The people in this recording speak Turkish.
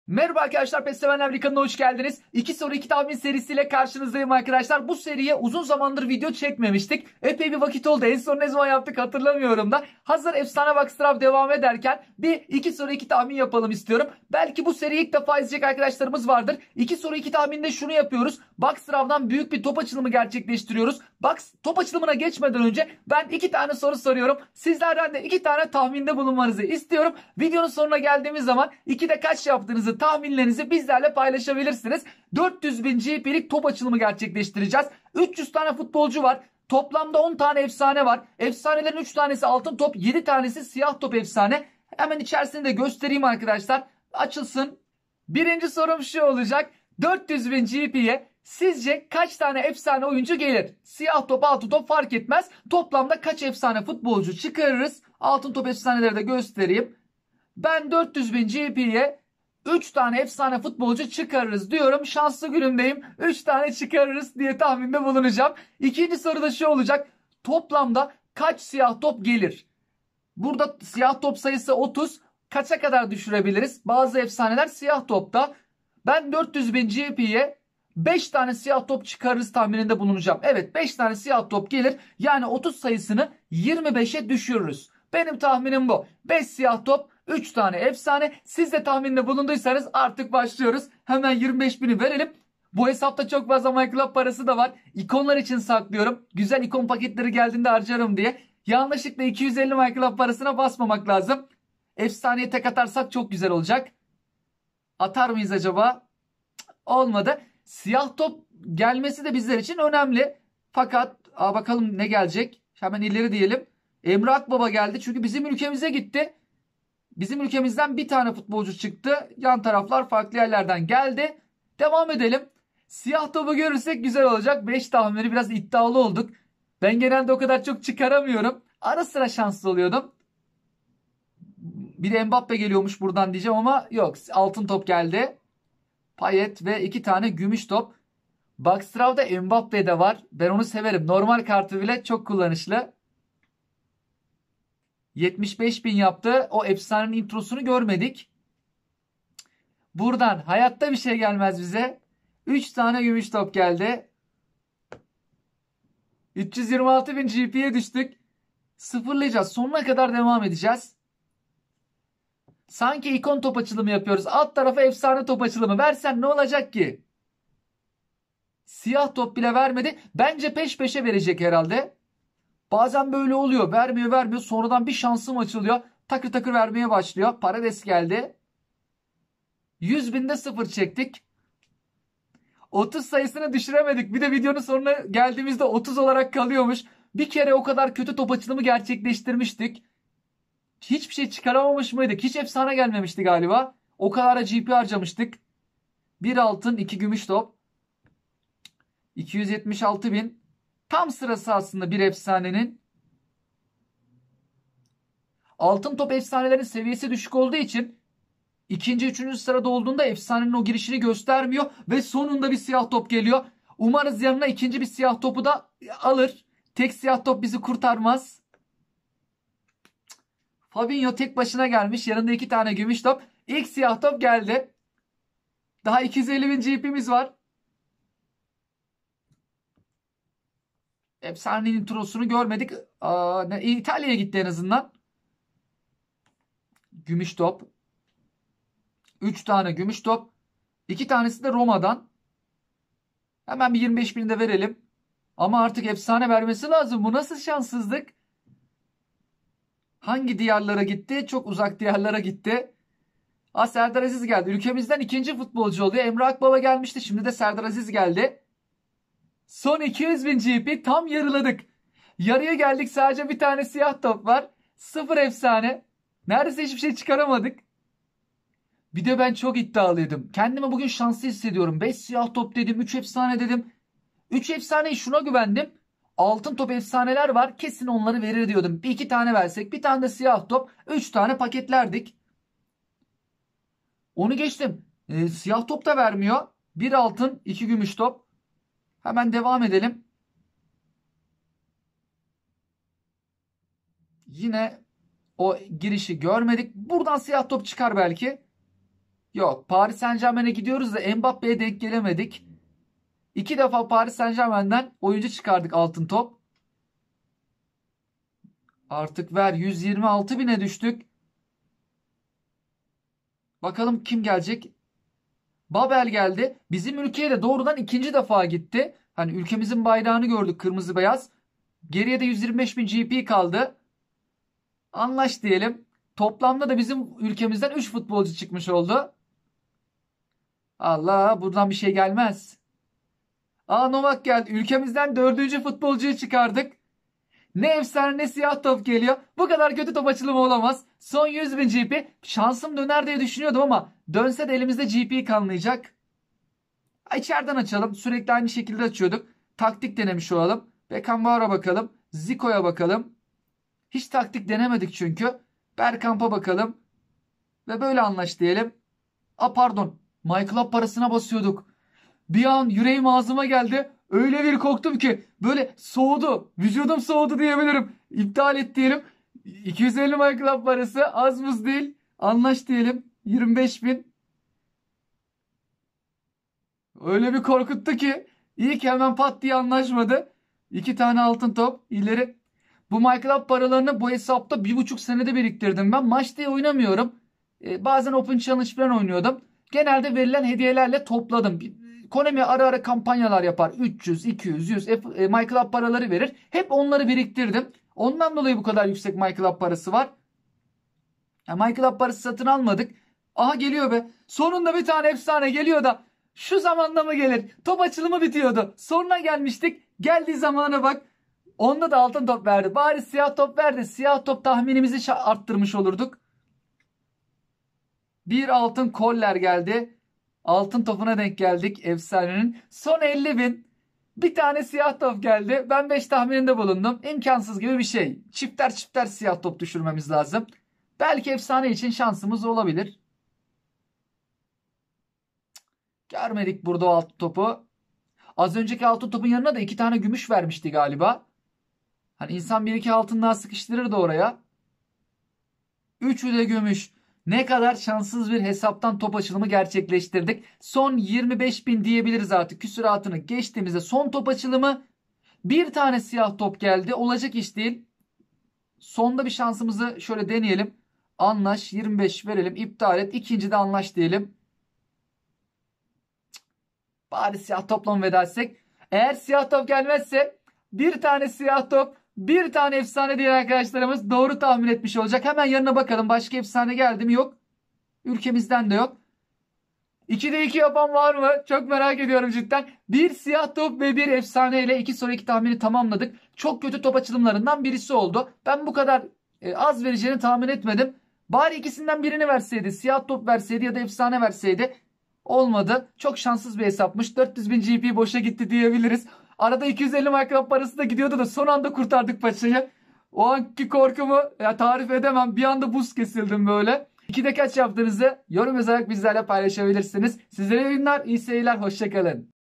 Merhaba arkadaşlar, PES Sevenler Birliği kanalına hoş geldiniz. 2 soru 2 tahmin serisiyle karşınızdayım arkadaşlar. Bu seriye uzun zamandır video çekmemiştik. Epey bir vakit oldu. En son ne zaman yaptık hatırlamıyorum da. Hazır Efsane Boxtrap devam ederken bir 2 soru 2 tahmin yapalım istiyorum. Belki bu seriyi ilk defa izleyecek arkadaşlarımız vardır. 2 soru 2 tahminde şunu yapıyoruz. Boxtrap'dan büyük bir top açılımı gerçekleştiriyoruz. Top açılımına geçmeden önce ben 2 tane soru soruyorum. Sizlerden de 2 tane tahminde bulunmanızı istiyorum. Videonun sonuna geldiğimiz zaman 2'de kaç yaptığınızı, tahminlerinizi bizlerle paylaşabilirsiniz. 400 bin GP'lik top açılımı gerçekleştireceğiz. 300 tane futbolcu var. Toplamda 10 tane efsane var. Efsanelerin 3 tanesi altın top, 7 tanesi siyah top efsane. Hemen içerisini de göstereyim arkadaşlar. Açılsın. Birinci sorum şu olacak. 400 bin GP'ye sizce kaç tane efsane oyuncu gelir? Siyah top, altın top fark etmez. Toplamda kaç efsane futbolcu çıkarırız? Altın top efsaneleri de göstereyim. Ben 400 bin GP'ye 3 tane efsane futbolcu çıkarırız diyorum. Şanslı günümdeyim. 3 tane çıkarırız diye tahminde bulunacağım. İkinci soru da şu olacak. Toplamda kaç siyah top gelir? Burada siyah top sayısı 30. Kaça kadar düşürebiliriz? Bazı efsaneler siyah topta. Ben 400 bin GP'ye 5 tane siyah top çıkarırız tahmininde bulunacağım. Evet, 5 tane siyah top gelir. Yani 30 sayısını 25'e düşürürüz. Benim tahminim bu. 5 siyah top, 3 tane efsane. Siz de tahminde bulunduysanız artık başlıyoruz. Hemen 25 bini verelim. Bu hesapta çok fazla MyClub parası da var. İkonlar için saklıyorum. Güzel ikon paketleri geldiğinde harcarım diye. Yanlışlıkla 250 MyClub parasına basmamak lazım. Efsaneye tek atarsak çok güzel olacak. Atar mıyız acaba? Olmadı. Siyah top gelmesi de bizler için önemli. Fakat bakalım ne gelecek. Hemen ileri diyelim. Emre Akbaba geldi. Çünkü bizim ülkemize gitti. Bizim ülkemizden bir tane futbolcu çıktı. Yan taraflar farklı yerlerden geldi. Devam edelim. Siyah topu görürsek güzel olacak. 5 tahmini biraz iddialı olduk. Ben genelde o kadar çok çıkaramıyorum. Ara sıra şanslı oluyordum. Bir de Mbappe geliyormuş buradan diyeceğim ama yok. Altın top geldi. Payet ve 2 tane gümüş top. Boxtrap'da Mbappe de var. Ben onu severim. Normal kartı bile çok kullanışlı. 75 bin yaptı. O efsanenin introsunu görmedik. Buradan hayatta bir şey gelmez bize. 3 tane gümüş top geldi. 326 bin GP'ye düştük. Sıfırlayacağız. Sonuna kadar devam edeceğiz. Sanki ikon top açılımı yapıyoruz. Alt tarafa efsane top açılımı. Versen ne olacak ki? Siyah top bile vermedi. Bence peş peşe verecek herhalde. Bazen böyle oluyor. Vermiyor vermiyor. Sonradan bir şansım açılıyor. Takır takır vermeye başlıyor. Paredes geldi. 100 binde sıfır çektik. 30 sayısını düşüremedik. Bir de videonun sonuna geldiğimizde 30 olarak kalıyormuş. Bir kere o kadar kötü top açılımı gerçekleştirmiştik. Hiçbir şey çıkaramamış mıydık? Hiç efsane gelmemişti galiba. O kadar da GP harcamıştık. Bir altın, 2 gümüş top. 276 bin. Tam sırası aslında bir efsanenin. Altın top efsanelerin seviyesi düşük olduğu için ikinci, üçüncü sırada olduğunda efsanenin o girişini göstermiyor. Ve sonunda bir siyah top geliyor. Umarız yanına ikinci bir siyah topu da alır. Tek siyah top bizi kurtarmaz. Fabinho tek başına gelmiş. Yanında 2 tane gümüş top. İlk siyah top geldi. Daha 250 bin GP'miz var. Efsanenin introsunu görmedik. İtalya'ya gitti en azından. Gümüş top. 3 tane gümüş top. 2 tanesi de Roma'dan. Hemen bir 25 bin de verelim. Ama artık efsane vermesi lazım. Bu nasıl şanssızlık? Hangi diyarlara gitti? Çok uzak diyarlara gitti. Serdar Aziz geldi. Ülkemizden ikinci futbolcu oluyor. Emre Akbaba gelmişti. Şimdi de Serdar Aziz geldi. Son 200 bin GP tam yarıladık. Yarıya geldik, sadece bir tane siyah top var. Sıfır efsane. Neredeyse hiçbir şey çıkaramadık. Bir de ben çok iddialıydım. Kendimi bugün şanslı hissediyorum. 5 siyah top dedim. 3 efsane dedim. 3 efsaneyi şuna güvendim. Altın top efsaneler var. Kesin onları verir diyordum. Bir iki tane versek. Bir tane de siyah top. 3 tane paketlerdik. Onu geçtim. Siyah top da vermiyor. Bir altın, 2 gümüş top. Hemen devam edelim. Yine o girişi görmedik. Buradan siyah top çıkar belki. Yok, Paris Saint-Germain'e gidiyoruz da Mbappe'ye denk gelemedik. 2 defa Paris Saint-Germain'den oyuncu çıkardık altın top. Artık ver, 126 bine düştük. Bakalım kim gelecek? Babel geldi. Bizim ülkeye de doğrudan ikinci defa gitti. Hani ülkemizin bayrağını gördük, kırmızı beyaz. Geriye de 125 bin GP kaldı. Anlaş diyelim. Toplamda da bizim ülkemizden 3 futbolcu çıkmış oldu. Allah, buradan bir şey gelmez. Novak geldi. Ülkemizden 4. futbolcuyu çıkardık. Ne efsane ne siyah top geliyor. Bu kadar kötü top açılımı olamaz. Son 100 bin GP. Şansım döner diye düşünüyordum ama dönse de elimizde GP kanlayacak. İçeriden açalım. Sürekli aynı şekilde açıyorduk. Taktik denemiş olalım. Beckenbauer'a bakalım. Zico'ya bakalım. Hiç taktik denemedik çünkü. Bergkamp'a bakalım. Ve böyle anlaş diyelim. Pardon. MyClub parasına basıyorduk. Bir an yüreğim ağzıma geldi. Öyle bir korktum ki böyle soğudu. Vücudum soğudu diyebilirim. İptal et diyelim. 250 MyClub parası az buz değil. Anlaş diyelim. 25 bin. Öyle bir korkuttu ki. İyi ki hemen pat diye anlaşmadı. 2 tane altın top ileri. Bu MyClub paralarını bu hesapta 1,5 senede biriktirdim ben. Maç diye oynamıyorum. Bazen Open Challenge falan oynuyordum. Genelde verilen hediyelerle topladım. Konami ara ara kampanyalar yapar. 300, 200, 100 MyClub paraları verir. Hep onları biriktirdim. Ondan dolayı bu kadar yüksek MyClub parası var. MyClub parası satın almadık. Aha geliyor be. Sonunda bir tane efsane geliyor da şu zamanda mı gelir? Top açılımı bitiyordu. Sonra gelmiştik. Geldiği zamana bak. Onda da altın top verdi. Bari siyah top verdi. Siyah top tahminimizi arttırmış olurduk. Bir altın koller geldi. Altın topuna denk geldik efsanenin. Son 50 bin. Bir tane siyah top geldi. Ben 5 tahmininde bulundum. İmkansız gibi bir şey. Çifter çifter siyah top düşürmemiz lazım. Belki efsane için şansımız olabilir. Görmedik burada o altın topu. Az önceki altın topun yanına da 2 tane gümüş vermişti galiba. Hani insan 1-2 altın daha sıkıştırırdı oraya. 3'ü de gümüş. Ne kadar şanssız bir hesaptan top açılımı gerçekleştirdik. Son 25 bin diyebiliriz artık. Küsuratını geçtiğimizde son top açılımı. Bir tane siyah top geldi. Olacak iş değil. Sonda bir şansımızı şöyle deneyelim. Anlaş 25 verelim. İptal et. İkinci de anlaş diyelim. Bari siyah topla mı veda etsek? Eğer siyah top gelmezse bir tane siyah top, bir tane efsane diyen arkadaşlarımız doğru tahmin etmiş olacak. Hemen yanına bakalım. Başka efsane geldi mi? Yok. Ülkemizden de yok. 2'de 2 yapan var mı? Çok merak ediyorum cidden. Bir siyah top ve bir efsane ile 2 soru 2 tahmini tamamladık. Çok kötü top açılımlarından birisi oldu. Ben bu kadar az vereceğini tahmin etmedim. Bari ikisinden birini verseydi. Siyah top verseydi ya da efsane verseydi. Olmadı. Çok şanssız bir hesapmış. 400 bin GP boşa gitti diyebiliriz. Arada 250 Minecraft parası da gidiyordu da son anda kurtardık paçayı. O anki korkumu tarif edemem. Bir anda buz kesildim böyle. 2'de kaç yaptığınızı yorum yazarak bizlerle paylaşabilirsiniz. Sizlere iyi günler, iyi seyirler, hoşçakalın.